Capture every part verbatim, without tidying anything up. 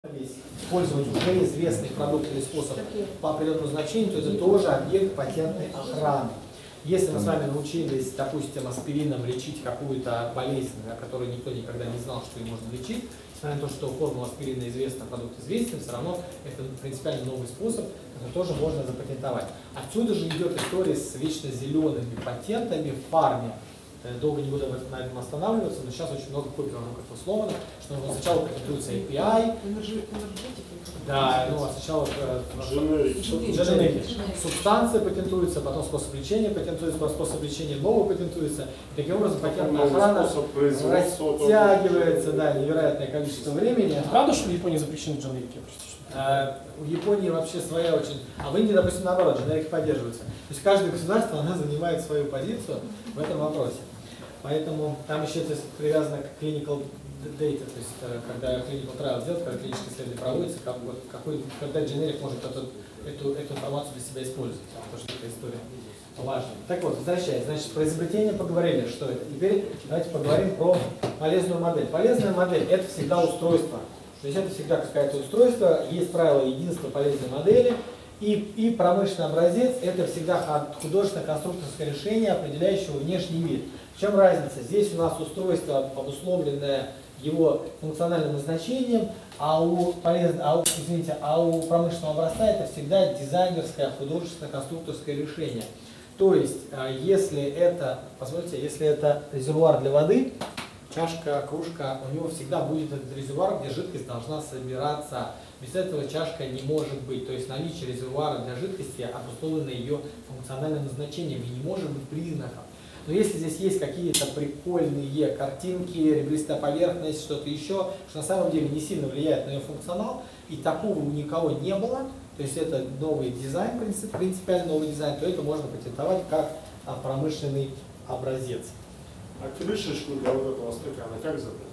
использовать уже известный продукт или способ по определенному значению, то это тоже объект патентной охраны. Если мы с вами научились, допустим, аспирином лечить какую-то болезнь, о которой никто никогда не знал, что ее можно лечить, несмотря на то, что формула аспирина известна, продукт известен, все равно это принципиально новый способ, который тоже можно запатентовать. Отсюда же идет история с вечно зелеными патентами в фарме. Долго не буду на этом останавливаться, но сейчас очень много копий вокруг этого сломано, что сначала патентуется эй пи ай, да, ну а сначала дженерики. Субстанция патентуется, потом способ лечения патентуется, способ лечения нового патентуется. И таким образом патентная охрана растягивается, да, невероятное количество времени. Правда, что в Японии запрещены дженерики? В Японии вообще своя очень, а в Индии, допустим, наоборот, дженерики поддерживаются. То есть каждое государство, она занимает свою позицию в этом вопросе. Поэтому там еще то есть, привязано к clinical data, то есть когда clinical trial делают, когда клиническое исследование проводится, как, вот, какой, когда дженерик может эту, эту, эту информацию для себя использовать, потому что эта история важная. Так вот, возвращаясь, значит, про изобретение поговорили, что это. Теперь давайте поговорим про полезную модель. Полезная модель – это всегда устройство. То есть это всегда какое-то устройство, есть правило единства полезной модели, и, и промышленный образец – это всегда художественно-конструкторское решение, определяющее внешний вид. В чем разница? Здесь у нас устройство, обусловленное его функциональным назначением, а у, полез... а у, извините, а у промышленного образца это всегда дизайнерское, художественно-конструкторское решение. То есть, если это, позвольте, если это резервуар для воды, чашка, кружка, у него всегда будет этот резервуар, где жидкость должна собираться. Без этого чашка не может быть. То есть наличие резервуара для жидкости обусловлено ее функциональным назначением и не может быть признаком. Но если здесь есть какие-то прикольные картинки, ребристая поверхность, что-то еще, что на самом деле не сильно влияет на ее функционал, и такого у никого не было, то есть это новый дизайн, принципиально новый дизайн, то это можно патентовать как промышленный образец. А крышечку для вот этого стакана как запатентовать?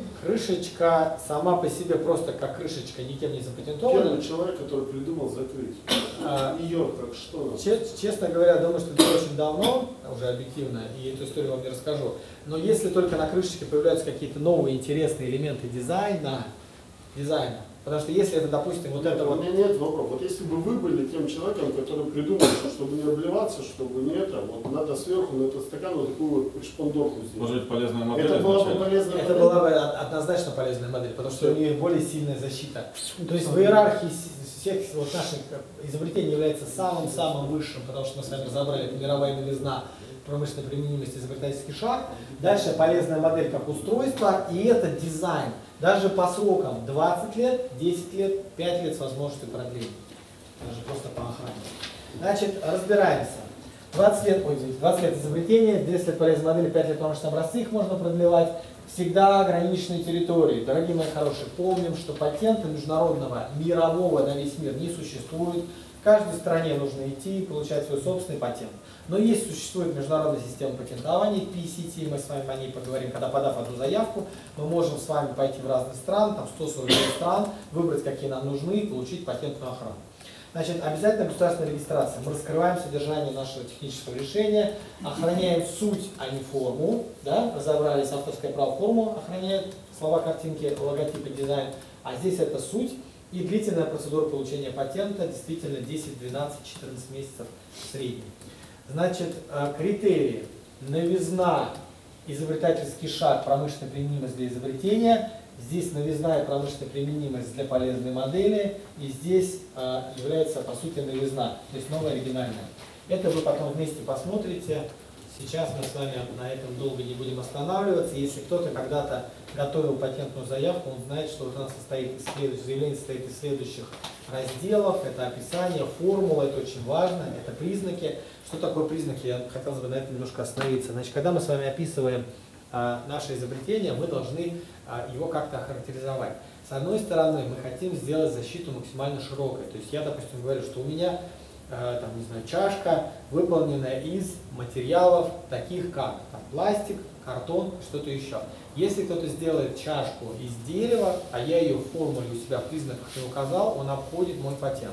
Крышечка сама по себе просто как крышечка никем не запатентована. Первый человек, который придумал закрыть. А, ее как что? Честно говоря, думаю, что это очень давно, уже объективно, и эту историю вам не расскажу. Но если только на крышечке появляются какие-то новые интересные элементы дизайна, дизайна, потому что если это, допустим, вот нет, это у вот... меня нет вопроса. Вот если бы вы были тем человеком, который придумал, что чтобы не обливаться, чтобы не это, вот надо сверху на этот стакан вот такую вот шпандорку сделать. Может быть, полезная модель? Это была бы полезная Это модель? была бы однозначно полезная модель, потому что у нее более сильная защита. То есть в иерархии всех вот наших изобретений является самым-самым высшим, потому что мы с вами разобрали, это мировая новизна, промышленная применимость, изобретательский шаг. Дальше полезная модель как устройство, и это дизайн. Даже по срокам двадцать лет, десять лет, пять лет с возможностью продления. Даже просто по охране. Значит, разбираемся. двадцать лет, ой, двадцать лет изобретения, десять лет полезной модели, пять лет промышленные образцы, их можно продлевать. Всегда ограниченные территории. Дорогие мои хорошие, помним, что патента международного, мирового на весь мир не существует. В каждой стране нужно идти и получать свой собственный патент. Но есть, существует международная система патентования, пи си ти, мы с вами о ней поговорим, когда подав одну заявку, мы можем с вами пойти в разные страны, там сто сорок девять стран, выбрать, какие нам нужны, и получить патентную охрану. Значит, обязательно государственная регистрация. Мы раскрываем содержание нашего технического решения, охраняем суть, а не форму. Да? Разобрались, авторское право форму охраняет, слова, картинки, логотипы, дизайн. А здесь это суть. И длительная процедура получения патента, действительно десять, двенадцать, четырнадцать месяцев в среднем. Значит, критерии. Новизна, изобретательский шаг, промышленная применимость для изобретения. Здесь новизна и промышленная применимость для полезной модели. И здесь является, по сути, новизна, то есть новая оригинальная. Это вы потом вместе посмотрите. Сейчас мы с вами на этом долго не будем останавливаться. Если кто-то когда-то готовил патентную заявку, он знает, что вот она состоит из следующих, заявление состоит из следующих разделов. Это описание, формула, это очень важно, это признаки. Что такое признаки? Я хотел бы на этом немножко остановиться. Значит, когда мы с вами описываем а, наше изобретение, мы должны а, его как-то охарактеризовать. С одной стороны, мы хотим сделать защиту максимально широкой. То есть я, допустим, говорю, что у меня там, не знаю, чашка, выполненная из материалов, таких как там, пластик, картон, что-то еще. Если кто-то сделает чашку из дерева, а я ее в формуле у себя в признаках не указал, он обходит мой патент.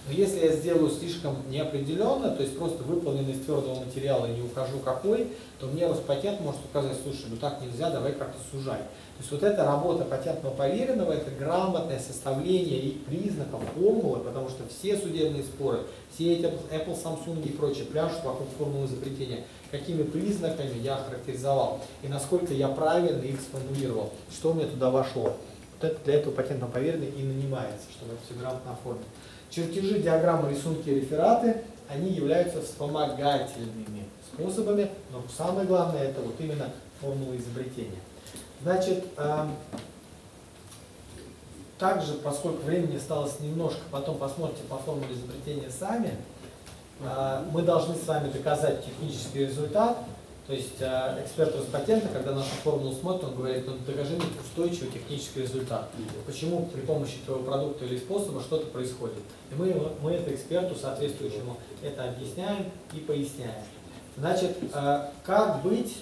Но если я сделаю слишком неопределенно, то есть просто выполнен из твердого материала и не укажу какой, то мне Роспатент может указать, слушай, ну так нельзя, давай как-то сужай. То есть вот эта работа патентного поверенного, это грамотное составление и признаков формулы, потому что все судебные споры, все эти Apple, Samsung и прочее пляшут вокруг формулы изобретения, какими признаками я характеризовал и насколько я правильно их сформулировал, что у меня туда вошло. Вот это для этого патентного поверенного и нанимается, чтобы это все грамотно оформить. Чертежи, диаграммы, рисунки и рефераты, они являются вспомогательными способами, но самое главное это вот именно формула изобретения. Значит, э, также, поскольку времени осталось немножко, потом посмотрите по формуле изобретения сами, э, мы должны с вами доказать технический результат. То есть э, эксперт Роспатента, когда нашу формулу смотрит, он говорит, ну докажи мне устойчивый технический результат. Почему при помощи твоего продукта или способа что-то происходит. И мы, мы это эксперту соответствующему это объясняем и поясняем. Значит, э, как быть...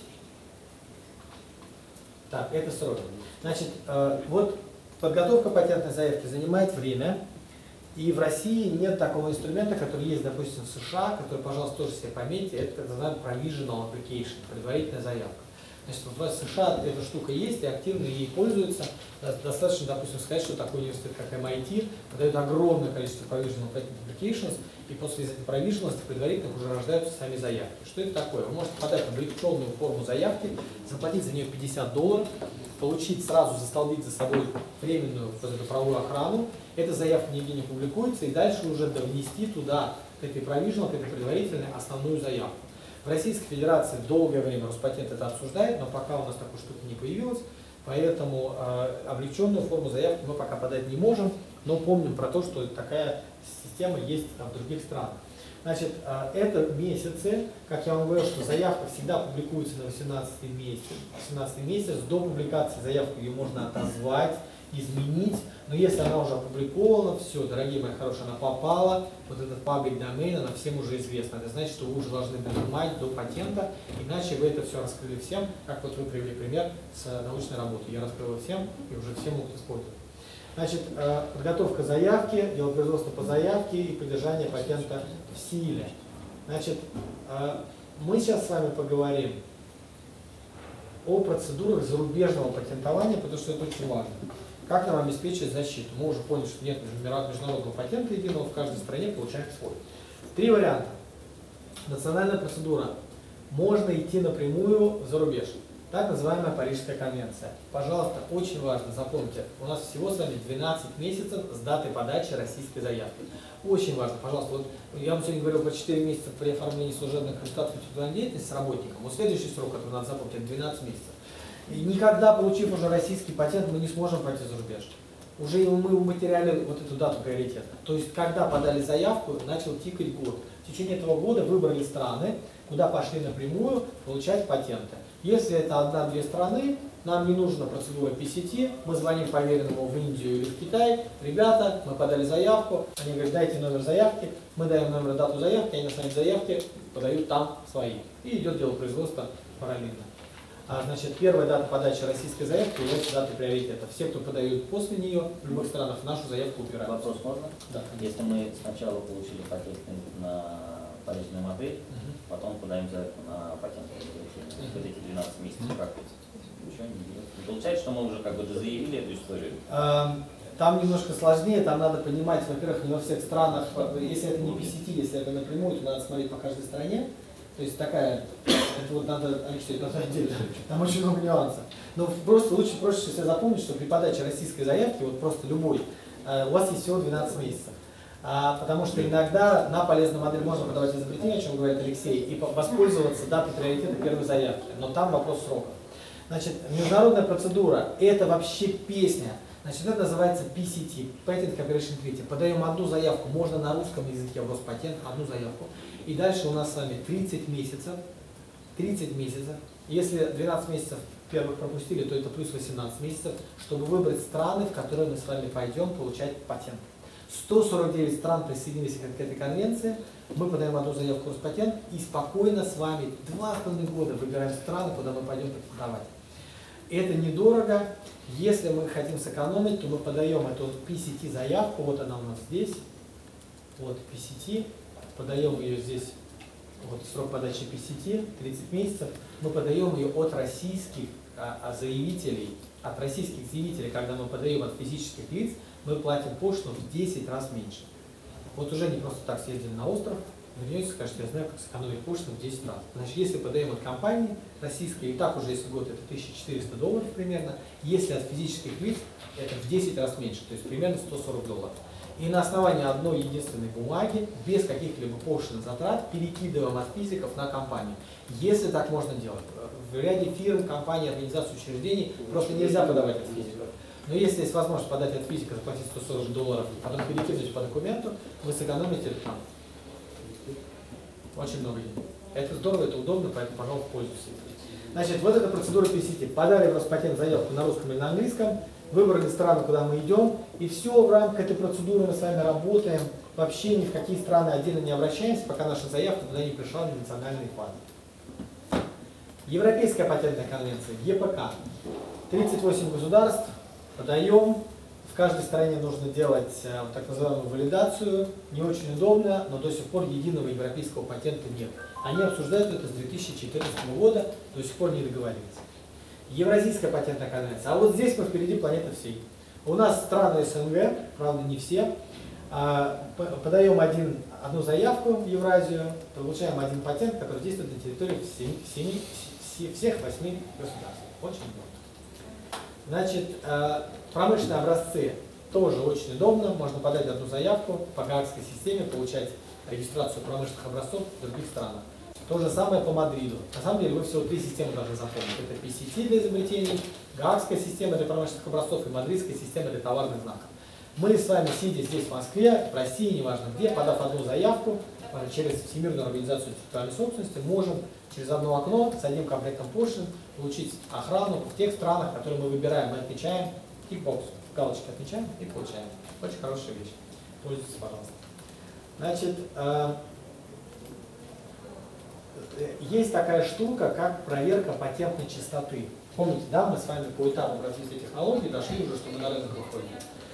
Так, это сроки. Значит, э, вот подготовка патентной заявки занимает время. И в России нет такого инструмента, который есть, допустим, в США, который, пожалуйста, тоже себе пометьте, это так называемый provisional application, предварительная заявка. Значит, вот в США эта штука есть и активно ей пользуются. Достаточно, допустим, сказать, что такой университет, как эм ай ти, подает огромное количество provisional applications, и после этих provisional предварительных уже рождаются сами заявки. Что это такое? Вы можете подать облегченную форму заявки, заплатить за нее пятьдесят долларов, получить сразу, застолбить за собой временную вот эту правовую охрану. Эта заявка нигде не публикуется, и дальше уже довнести туда, к этой provisional, к этой предварительной, основную заявку. В Российской Федерации долгое время Роспатент это обсуждает, но пока у нас такой штуки не появилось, поэтому э, облегченную форму заявки мы пока подать не можем, но помним про то, что такая система есть там, в других странах. Значит, э, это месяцы, как я вам говорил, что заявка всегда публикуется на восемнадцатый месяц. восемнадцатый месяц, до публикации заявку ее можно отозвать, изменить, но если она уже опубликована, все, дорогие мои хорошие, она попала, вот этот public domain, она всем уже известна. Это значит, что вы уже должны дожимать до патента, иначе вы это все раскрыли всем, как вот вы привели пример с научной работой. Я раскрыл всем, и уже все могут использовать. Значит, подготовка заявки, дело производства по заявке и поддержание патента в силе. Значит, мы сейчас с вами поговорим о процедурах зарубежного патентования, потому что это очень важно. Как нам обеспечить защиту? Мы уже поняли, что нет международного патента единого, в каждой стране получаем свой. Три варианта. Национальная процедура. Можно идти напрямую за рубеж. Так называемая Парижская конвенция. Пожалуйста, очень важно, запомните, у нас всего с вами двенадцать месяцев с даты подачи российской заявки. Очень важно, пожалуйста, вот я вам сегодня говорил про четыре месяца при оформлении служебных результатов интеллектуальной деятельности с работником. Вот следующий срок, который надо запомнить, это двенадцать месяцев. И никогда, получив уже российский патент, мы не сможем пойти за рубеж. Уже мы уматеряли вот эту дату приоритета. То есть, когда подали заявку, начал тикать год. В течение этого года выбрали страны, куда пошли напрямую получать патенты. Если это одна-две страны, нам не нужна процедура пи си ти, мы звоним поверенному в Индию или в Китай, ребята, мы подали заявку, они говорят, дайте номер заявки, мы даем номер, дату заявки, они на сайте заявки подают там свои. И идет дело производства параллельно. А, значит, первая дата подачи российской заявки является датой приоритета. Все, кто подают после нее, в любых странах, нашу заявку убирают. Вопрос можно? Да. Если мы сначала получили патент на полезную модель, Угу. потом подаем заявку на патентное разрешение, вот эти двенадцать месяцев, как ничего не делать. Получается, что мы уже как бы заявили эту историю. Там немножко сложнее, там надо понимать, во-первых, не во всех странах, если это не пи си ти, если это напрямую, то надо смотреть по каждой стране. То есть такая, это вот надо, Алексей, надо отдельно, там очень много нюансов. Но просто лучше, проще себе запомнить, что при подаче российской заявки, вот просто любой, у вас есть всего двенадцать месяцев. А, потому что иногда на полезную модель можно подавать изобретение, о чем говорит Алексей, и воспользоваться датой приоритета первой заявки. Но там вопрос срока. Значит, международная процедура – это вообще песня. Значит, это называется пи си ти, Patent Cooperation Treaty. Подаем одну заявку, можно на русском языке в Роспатент, одну заявку. И дальше у нас с вами тридцать месяцев. тридцать месяцев. Если двенадцать месяцев первых пропустили, то это плюс восемнадцать месяцев, чтобы выбрать страны, в которые мы с вами пойдем получать патент. сто сорок девять стран присоединились к этой конвенции, мы подаем одну заявку в Роспатент и спокойно с вами два с половиной года выбираем страны, куда мы пойдем патентовать. Это недорого. Если мы хотим сэкономить, то мы подаем эту пи си ти заявку, вот она у нас здесь. от пи си ти, подаем ее здесь, вот срок подачи пи си ти, тридцать месяцев, мы подаем ее от российских а, заявителей, от российских заявителей, когда мы подаем от физических лиц, мы платим пошлину в десять раз меньше. Вот уже не просто так съездили на остров, вернетесь, скажете, я знаю, как сэкономить пошлину в десять раз. Значит, если подаем от компании российской, и так уже если год это тысяча четыреста долларов примерно, если от физических лиц, это в десять раз меньше, то есть примерно сто сорок долларов. И на основании одной единственной бумаги, без каких-либо пошлин затрат, перекидываем от физиков на компанию. Если так можно делать. В ряде фирм, компаний, организаций, учреждений просто нельзя подавать от физиков. Но если есть возможность подать от физика, заплатить сто сорок долларов, потом перекидывать по документу, вы сэкономите там очень много денег. Это здорово, это удобно, поэтому, пожалуйста, пользуйтесь. Значит, вот эта процедура пи си ти. Подали в Роспатент заявку на русском или на английском, выбрали страну, куда мы идем, и все в рамках этой процедуры мы с вами работаем. Вообще ни в какие страны отдельно не обращаемся, пока наша заявка туда не пришла на национальный план. Европейская патентная конвенция, е пэ ка. тридцать восемь государств, подаем. В каждой стране нужно делать э, так называемую валидацию. Не очень удобно, но до сих пор единого европейского патента нет. Они обсуждают это с две тысячи четырнадцатого года, до сих пор не договорились. Евразийская патентная конвенция. А вот здесь мы впереди планеты всей. У нас страны эс эн гэ, правда не все, а, подаем один, одну заявку в Евразию, получаем один патент, который действует на территории семи, семи, всех восьми государств. Очень удобно. Значит, промышленные образцы тоже очень удобно. Можно подать одну заявку по гаагской системе, получать регистрацию промышленных образцов в других странах. То же самое по Мадриду. На самом деле вы всего три системы должны запомнить. Это пи си ти для изобретений, гаагская система для промышленных образцов и мадридская система для товарных знаков. Мы с вами, сидя здесь в Москве, в России, неважно где, подав одну заявку через Всемирную организацию интеллектуальной собственности, можем через одно окно с одним комплектом пошлин получить охрану в тех странах, которые мы выбираем. Мы отмечаем тикбокс, галочки отмечаем и получаем. Очень хорошая вещь. Пользуйтесь, пожалуйста. Значит, э, есть такая штука, как проверка патентной чистоты. Помните, да, мы с вами по этапам развития технологий дошли уже, что мы на рынок выходим.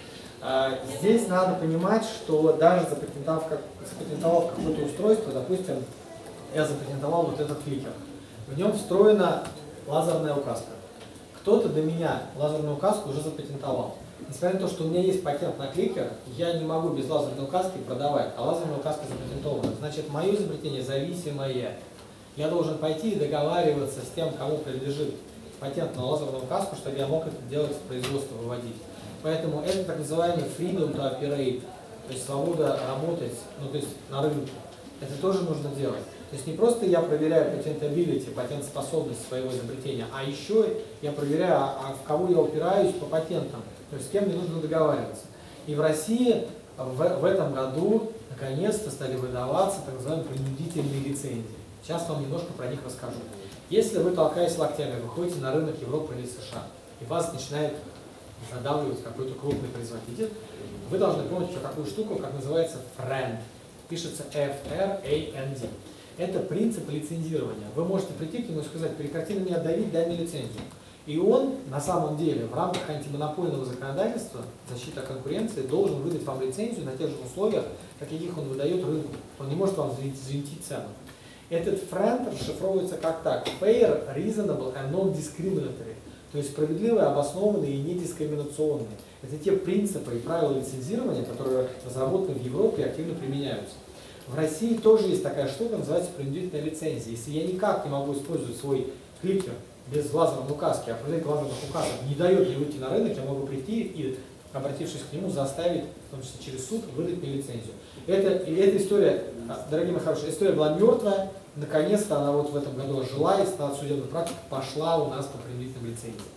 Э, здесь надо понимать, что даже запатентовав, как, запатентовав какое-то устройство, допустим, я запатентовал вот этот кликер. В нем встроена лазерная указка. Кто-то до меня лазерную указку уже запатентовал. Несмотря на то, что у меня есть патент на кликер, я не могу без лазерной указки продавать, а лазерная указка запатентована. Значит, мое изобретение зависимое. Я должен пойти и договариваться с тем, кому принадлежит патент на лазерную указку, чтобы я мог это делать в производство, выводить. Поэтому это так называемый freedom to operate, то есть свобода работать, ну, то есть на рынке. Это тоже нужно делать. То есть не просто я проверяю patentability, патентоспособность своего изобретения, а еще я проверяю, а в кого я упираюсь по патентам, то есть с кем мне нужно договариваться. И в России в, в этом году наконец-то стали выдаваться так называемые принудительные лицензии. Сейчас вам немножко про них расскажу. Если вы, толкаясь локтями, выходите на рынок Европы или США, и вас начинает задавливать какой-то крупный производитель, вы должны помнить про такую штуку, как называется френд. Пишется эф эр эй эн ди. Это принцип лицензирования. Вы можете прийти к нему и сказать: прекрати на меня давить, дай мне лицензию. И он, на самом деле, в рамках антимонопольного законодательства, защита конкуренции, должен выдать вам лицензию на тех же условиях, каких он выдает рынку. Он не может вам взвинтить цену. Этот френд расшифровывается как так: fair, reasonable and non-discriminatory. То есть справедливые, обоснованные и недискриминационные. Это те принципы и правила лицензирования, которые разработаны в Европе и активно применяются. В России тоже есть такая штука, называется принудительная лицензия. Если я никак не могу использовать свой кликер без лазерной указки, а производитель лазерных указок не дает мне выйти на рынок, я могу прийти и, обратившись к нему, заставить, в том числе через суд, выдать мне лицензию. Это, и эта история, дорогие мои хорошие, история была мертвая, наконец-то она вот в этом году ожила, и судебная практика пошла у нас по принудительным лицензиям.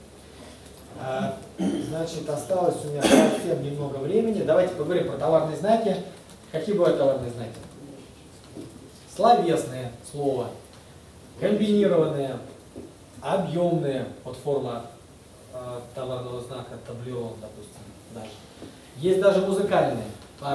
А, значит, осталось у меня совсем немного времени. Давайте поговорим про товарные знаки. Какие бывают товарные знаки? Словесные слова, комбинированные, объемные, вот форма э, товарного знака, таблион, допустим, даже. Есть даже музыкальные.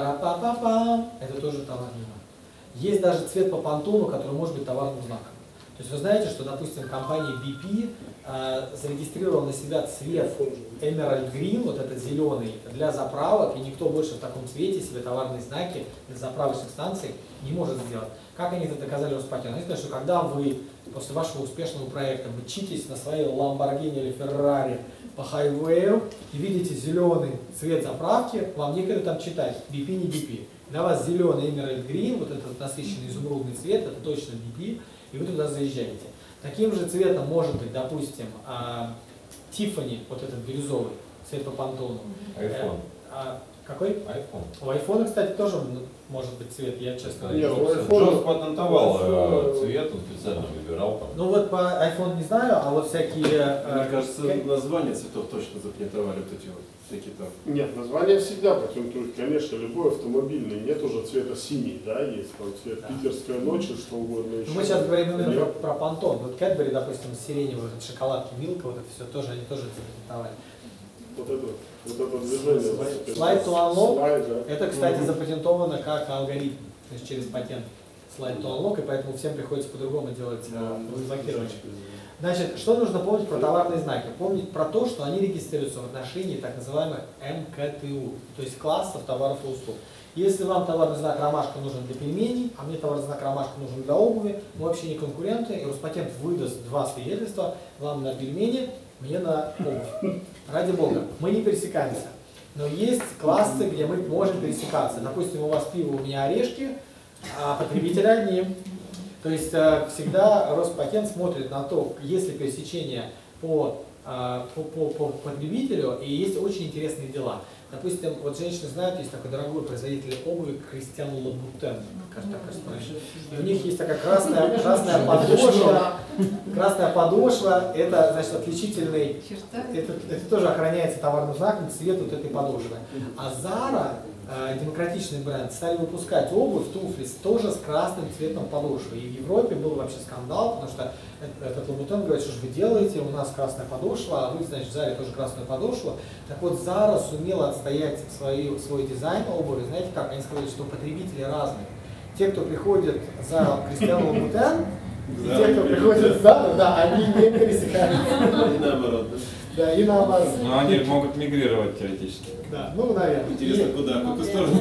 Пара-па-па-пам, это тоже товарный знак. Есть даже цвет по пантону, который может быть товарным знаком. То есть вы знаете, что, допустим, компания би пи э, зарегистрировала на себя цвет Emerald Green, вот этот зеленый, для заправок, и никто больше в таком цвете себе товарные знаки для заправочных станций не может сделать. Как они это доказали Роспатенту? Они сказали, что когда вы после вашего успешного проекта мчитесь на своей Lamborghini или Ferrari по хайвею и видите зеленый цвет заправки, вам некогда там читать, би пи не би пи. Для вас зеленый Emerald Green, вот этот насыщенный изумрудный цвет, это точно би пи, и вы туда заезжаете. Таким же цветом может быть, допустим, Tiffany, вот этот бирюзовый, цвет по пантону. iPhone. А, какой? iPhone. У айфона, кстати, тоже может быть цвет, я честно Нет, говоря. у Джобс, iPhone- Джобс патентовал э, iPhone- цвет, он специально выбирал там. Ну вот по iPhone не знаю, а вот всякие... э, Мне кажется, ка- названия цветов точно запатентовали вот эти вот всякие там. Нет, название всегда патентуют, конечно, любой автомобильный. Нет уже цвета синий, да, есть там цвет Да. питерской ночи, что угодно еще. Ну, мы сейчас говорим именно Нет. про, про пантон. Вот Кэтбери, допустим, сиреневый, вот шоколадки, Милка, вот это все тоже, они тоже запатентовали. Вот это, вот это движение. Слайд- слайд to unlock. Слайд, да. Это, кстати, Мгм. запатентовано как алгоритм, то есть через патент слайд to unlock, и поэтому всем приходится по-другому делать э, блокирование. Значит, что нужно помнить про товарные знаки? Помнить про то, что они регистрируются в отношении так называемых эм ка тэ у, то есть классов товаров и услуг. Если вам товарный знак ромашка нужен для пельменей, а мне товарный знак ромашка нужен для обуви, мы вообще не конкуренты, и Роспатент выдаст два свидетельства, вам на пельмени, мне на обувь. Ради бога, мы не пересекаемся. Но есть классы, где мы можем пересекаться. Допустим, у вас пиво, у меня орешки, а потребители одни. То есть э, всегда Роспатент смотрит на то, есть ли пересечение по, э, по, по, по потребителю, и есть очень интересные дела. Допустим, вот женщины знают, есть такой дорогой производитель обуви Кристиан Лабутен, кажется, и у них есть такая красная, красная подошва. Красная подошва – это, значит, отличительный, это, это тоже охраняется товарным знаком, цвет вот этой подошвы. А Zara, э, демократичный бренд, стали выпускать обувь, туфли, тоже с красным цветом подошвы. И в Европе был вообще скандал, потому что этот Лабутен говорит, что же вы делаете, у нас красная подошва, а вы, значит, в Заре тоже красную подошву. Так вот, Zara сумела отстоять свой, свой дизайн обуви. Знаете как? Они сказали, что потребители разные. Те, кто приходит за Кристиан Лабутен, и те, кто приходит за Zara, да, они не пересекаются. И наоборот, да? Да, и наоборот. Но они могут мигрировать теоретически. Да, ну, наверное. Интересно, куда? В какую сторону?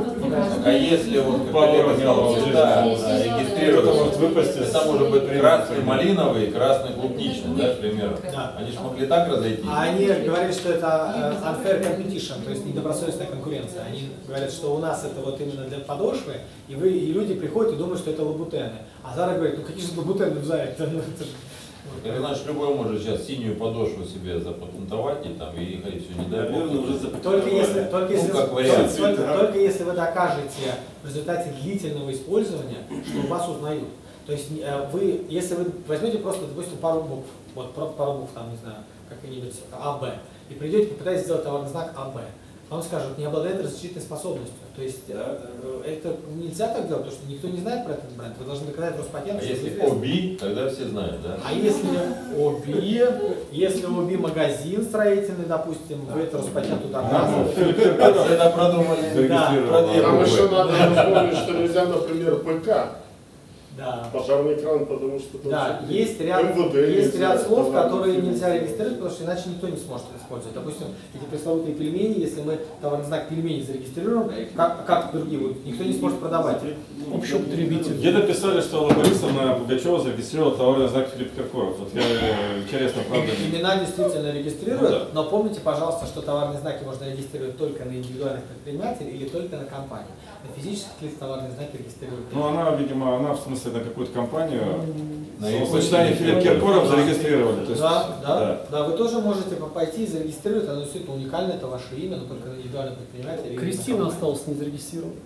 А если вот как Поворот Олег сказал, головы. цвета Кто-то может регистрируются, выпасть из- это может быть красный малиновый и красный клубничный, да, к примеру. Да. Они же могли так разойтись. А они говорят, что это э, unfair competition, то есть недобросовестная конкуренция. Они говорят, что у нас это вот именно для подошвы, и, вы, и люди приходят и думают, что это лабутены. А Zara говорит, ну какие же лабутены в Заре? Это, ну, это же- Это значит, любой может сейчас синюю подошву себе запатентовать и там и ходить все не дай бог. Наверное, уже Только запатентовали. если, только, если, Ну, как вариант. только, только- только если вы докажете в результате длительного использования, что вас узнают. То есть э, вы, если вы возьмете просто, допустим, пару букв, вот про- пару букв, там, не знаю, как-нибудь А Б, и придете, попытаетесь сделать товарный знак А Б, вам скажут, не обладает разрешительной способностью. То есть э, э, это нельзя так делать, потому что никто не знает про этот бренд. Вы должны доказать Роспатенту, А что если это известно. ОБИ, тогда все знают, да? А если ОБИ, если ОБИ магазин строительный, допустим, вы это Роспатенту доказываете. Это продумали. Да. Там еще надо напомнить, что нельзя, например, ПК, Да. пожарный кран, потому что... там Да, всё- есть ряд, эм вэ дэ есть нельзя, ряд слов, товарный которые фильм. нельзя регистрировать, потому что иначе никто не сможет это использовать. Допустим, эти пресловутые пельмени, если мы товарный знак пельмени зарегистрируем, как, как другие будут, никто не сможет продавать. Общеупотребитель. Где-то писали, что Алла Борисовна Пугачева зарегистрировала товарный знак Филипп Киркоров. Вот я, э, интересно, правда. Имена действительно регистрируют, Ну да. но помните, пожалуйста, что товарные знаки можно регистрировать только на индивидуальных предпринимателей или только на компании. На физических лиц товарные знаки регистрируют. Ну, она, видимо, она в смысле на какую-то компанию На в сочетании Филипп Киркоров зарегистрировали. То есть, Да, да, да. да, вы тоже можете пойти и зарегистрировать, оно действительно уникальное, это ваше имя, но только на индивидуальном предпринимателе. или на Кристина компании. осталась не зарегистрирована.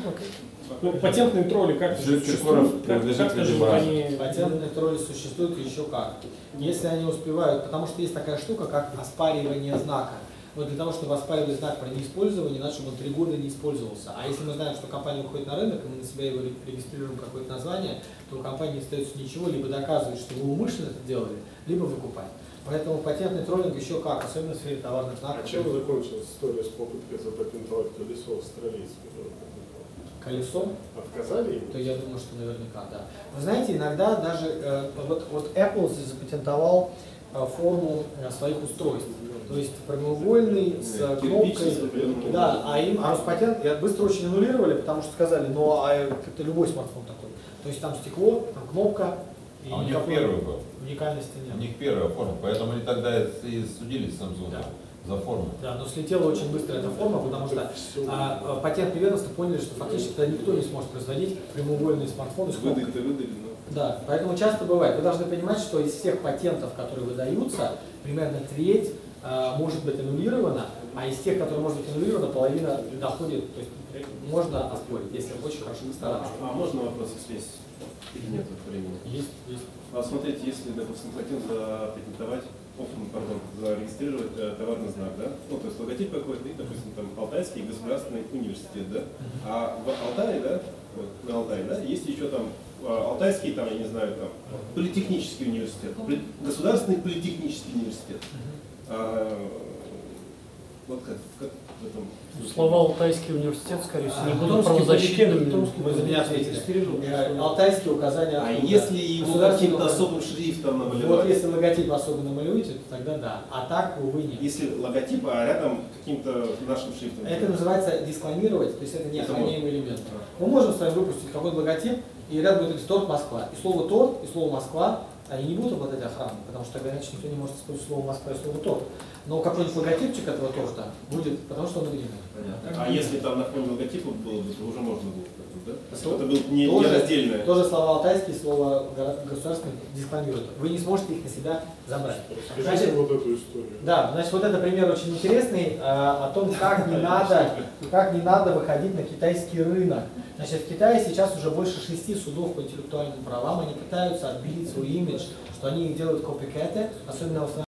Ну, патентные тролли как-то Филипп же Киркоров существуют, как- принадлежит как-то же видимо, они... Патентные тролли существуют еще как. Если они успевают, потому что есть такая штука, как оспаривание знака. Вот для того, чтобы оспаривать знак про неиспользование, надо, чтобы он три года не использовался. А если мы знаем, что компания уходит на рынок, и мы на себя его регистрируем какое-то название, то у компании не остается ничего, либо доказывать, что вы умышленно это делали, либо выкупать. Поэтому патентный троллинг еще как, особенно в сфере товарных знаков. А чем закончилась история с попыткой запатентовать колесо австралийское? колесо, Отказали им? то я думаю, что наверняка, да. Вы знаете, иногда даже э, вот, вот Apple запатентовал э, форму э, своих устройств. То есть прямоугольный с э, кнопкой. Да, а им, а Роспатент я быстро очень аннулировали, потому что сказали, ну а это любой смартфон такой. То есть там стекло, там кнопка, и А у них никакой первый был. уникальности нет. У них первая форма, поэтому они тогда и судились с Samsung Да. за форму. Да, но слетела очень быстро эта форма, потому что а, а, патентные ведомства поняли, что фактически тогда никто не сможет производить прямоугольные смартфоны с кнопкой. Выдали-то выдали, но... Да, поэтому часто бывает. Вы должны понимать, что из всех патентов, которые выдаются, примерно треть а, может быть аннулирована, а из тех, которые может быть аннулирована, половина доходит, то есть можно оспорить, если очень хорошо постараться. А, а можно вопрос, если есть или нет времени? Есть, есть. А смотрите, если, допустим, патент запатентовать, о, пардон, зарегистрировать э, товарный знак, да? Ну, то есть логотип какой-то, и, допустим, там Алтайский государственный университет, да? А в Алтае, да, вот, на Алтае, да, есть еще там э, Алтайский, там, я не знаю, там, политехнический университет, поли- государственный политехнический университет. А, вот как, как в этом случае? Слова Алтайский университет, скорее всего, не А, будут Томский правозащитными. политех- Вы за меня ответили. Э, Алтайские указания. А оттуда. если его Государственный каким-то указатель. особым шрифтом Вот намалевать? если логотип особо намалюете, то тогда да. А так, увы, нет. Если логотип, а рядом каким-то нашим шрифтом? Это называется дискламировать, то есть это Это неохраняемый элемент. Мы можем с вами выпустить какой-то логотип, и рядом будет торт Москва. И слово торт, и слово Москва, они не будут обладать охраной, потому что тогда иначе никто не может использовать слово Москва и слово торт. Но какой-нибудь логотипчик этого торта будет, потому что он оригинальный. Понятно. А если там на фоне логотипа было бы, то уже можно было, да? Если То- это было не, не тоже- раздельное. Тоже слова алтайские, слова горо- государственные дискламируют. Вы не сможете их на себя забрать. Скажите вот эту историю. Да, значит, вот это пример очень интересный а, о том, как не надо, как не надо выходить на китайский рынок. Значит, в Китае сейчас уже больше шести судов по интеллектуальным правам, они пытаются отбелить свой имидж, что они делают копикеты, особенно в